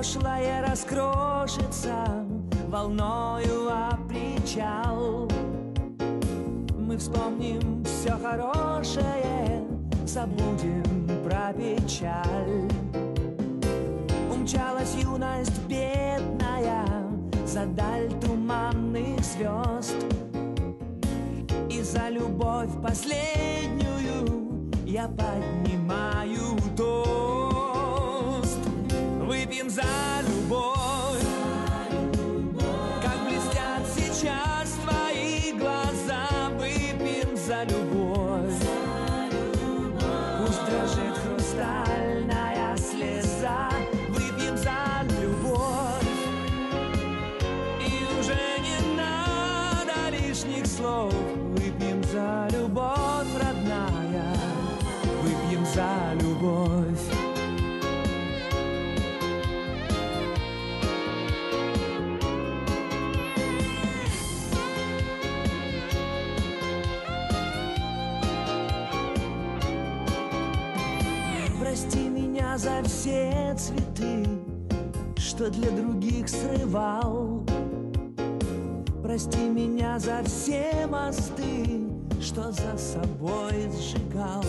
прошлое раскрошится волною о причал. Мы вспомним все хорошее, забудем про печаль. Умчалась юность бедная за даль туманных звезд, и за любовь последнюю я поднимаю тост. Выпьем за любовь, как блестят сейчас твои глаза. Выпьем за любовь, пусть дрожит хрустальная слеза. Выпьем за любовь, и уже не надо лишних слов. Выпьем за любовь, родная, выпьем за любовь. Прости меня за все цветы, что для других срывал. Прости меня за все мосты, что за собой сжигал.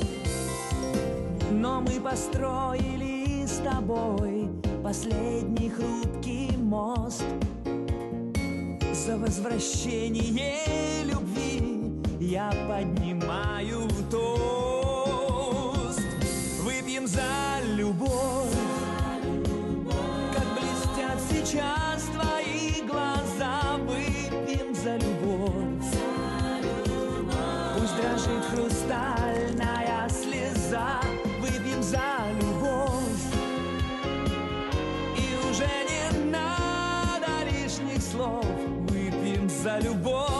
Но мы построили с тобой последний хрупкий мост. За возвращение любви я поднимаю тост. Выпьем за любовь, как блестят сейчас твои глаза. Выпьем за любовь, пусть дрожит хрустальная слеза. Выпьем за любовь, и уже не надо лишних слов. Выпьем за любовь.